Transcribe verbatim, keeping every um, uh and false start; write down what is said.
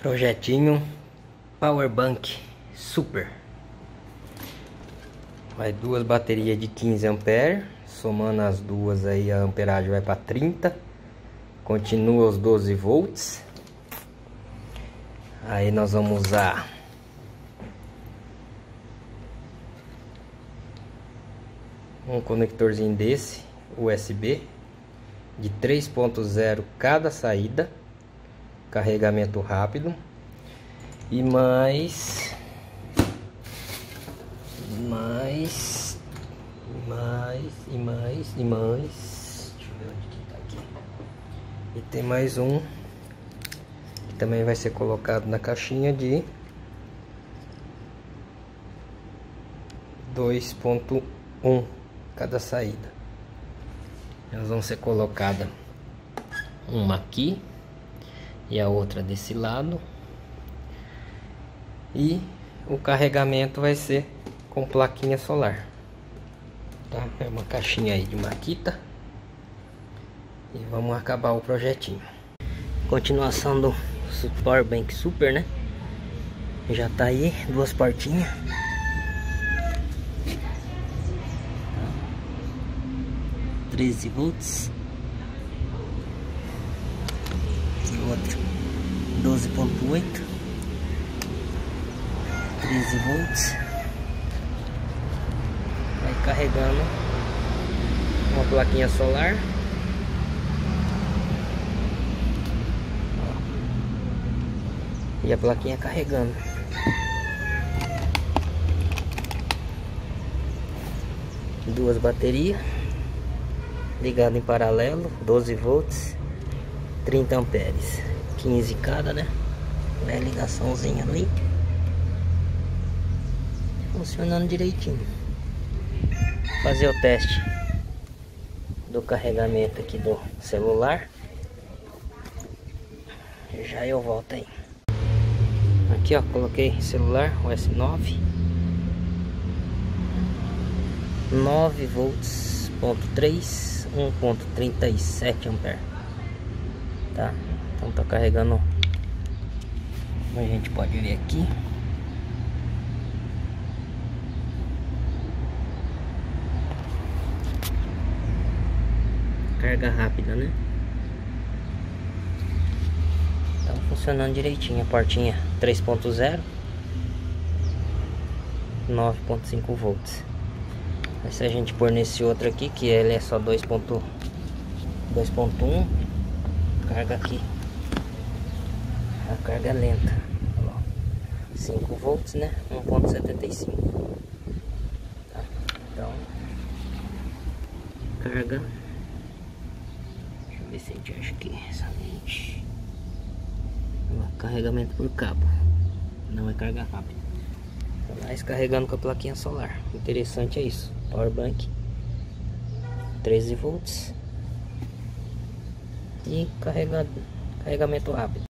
Projetinho Powerbank Super. Vai duas baterias de quinze amperes, somando as duas aí a amperagem vai para trinta. Continua os doze volts. Aí nós vamos usar um conectorzinho desse U S B de três ponto zero cada saída, carregamento rápido, e mais mais mais e mais e mais deixa eu ver onde que tá aqui. E tem mais um que também vai ser colocado na caixinha de dois ponto um cada saída. Elas vão ser colocadas uma aqui e a outra desse lado, e o carregamento vai ser com plaquinha solar, tá? É uma caixinha aí de Makita, e vamos acabar o projetinho. Continuação do Powerbank Super, né? Já tá aí duas portinhas, treze volts, e outro doze ponto oito, treze volts. Vai carregando uma plaquinha solar. E a plaquinha carregando. Duas baterias ligado em paralelo, doze volts, trinta amperes, quinze cada, né? Vai a ligaçãozinha ali, funcionando direitinho. Vou fazer o teste do carregamento aqui do celular, já eu volto aí. Aqui ó, coloquei celular O S nove, nove volts, ponto três, um ponto trinta e sete ampere, tá? Então tá carregando, como a gente pode ver aqui. Carga rápida, né? Tá funcionando direitinho. A portinha três ponto zero, nove ponto cinco volts. Mas se a gente pôr nesse outro aqui, que ele é só dois ponto um, carga aqui, a carga é lenta, cinco volts, né? um ponto setenta e cinco, tá? Então carga, deixa eu ver se a gente acha aqui essa lente. Carregamento por cabo, não é carga rápida, mas carregando com a plaquinha solar. Interessante é isso. Powerbank treze volts e carregado, carregamento rápido.